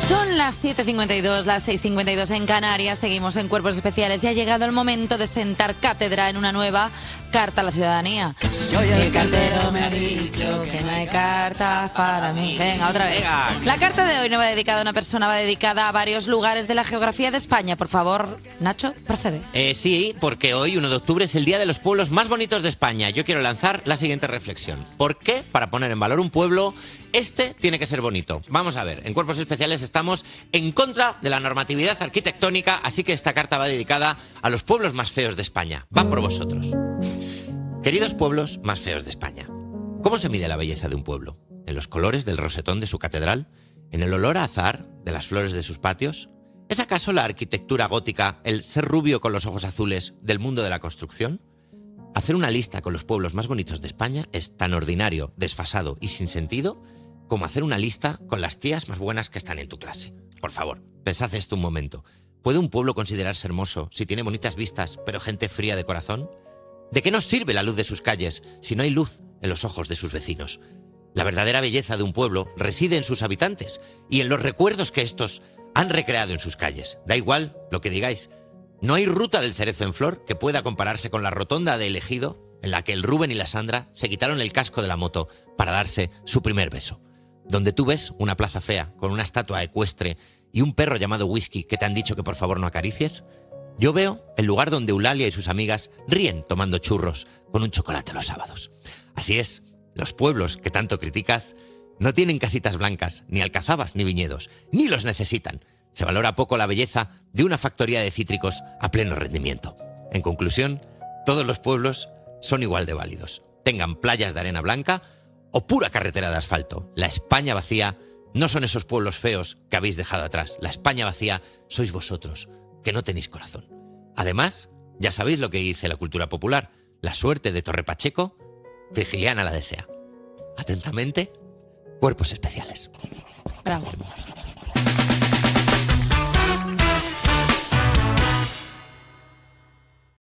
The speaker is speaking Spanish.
Son las 7:52, las 6:52 en Canarias. Seguimos en Cuerpos Especiales y ha llegado el momento de sentar cátedra en una nueva carta a la ciudadanía. El cartero me ha dicho que no hay cartas para mí. Venga, otra vez. La carta de hoy no va dedicada a una persona, va dedicada a varios lugares de la geografía de España. Por favor, Nacho, procede. Sí, porque hoy, 1 de octubre, es el Día de los Pueblos más bonitos de España. Yo quiero lanzar la siguiente reflexión. ¿Por qué, para poner en valor un pueblo, este tiene que ser bonito? Vamos a ver, en Cuerpos Especiales estamos en contra de la normatividad arquitectónica, así que esta carta va dedicada a los pueblos más feos de España. Va por vosotros. Queridos pueblos más feos de España, ¿cómo se mide la belleza de un pueblo? ¿En los colores del rosetón de su catedral? ¿En el olor a azahar de las flores de sus patios? ¿Es acaso la arquitectura gótica el ser rubio con los ojos azules del mundo de la construcción? Hacer una lista con los pueblos más bonitos de España es tan ordinario, desfasado y sin sentido como hacer una lista con las tías más buenas que están en tu clase. Por favor, pensad esto un momento. ¿Puede un pueblo considerarse hermoso si tiene bonitas vistas, pero gente fría de corazón? ¿De qué nos sirve la luz de sus calles si no hay luz en los ojos de sus vecinos? La verdadera belleza de un pueblo reside en sus habitantes y en los recuerdos que estos han recreado en sus calles. Da igual lo que digáis. No hay ruta del Cerezo en Flor que pueda compararse con la rotonda de El Ejido, en la que el Rubén y la Sandra se quitaron el casco de la moto para darse su primer beso. Donde tú ves una plaza fea con una estatua ecuestre y un perro llamado Whisky que te han dicho que por favor no acaricies, yo veo el lugar donde Eulalia y sus amigas ríen tomando churros con un chocolate los sábados. Así es, los pueblos que tanto criticas no tienen casitas blancas, ni alcazabas, ni viñedos, ni los necesitan. Se valora poco la belleza de una factoría de cítricos a pleno rendimiento. En conclusión, todos los pueblos son igual de válidos. Tengan playas de arena blanca o pura carretera de asfalto. La España vacía no son esos pueblos feos que habéis dejado atrás. La España vacía sois vosotros, que no tenéis corazón. Además, ya sabéis lo que dice la cultura popular. La suerte de Torre Pacheco, Virgiliana la desea. Atentamente, Cuerpos Especiales. Bravo.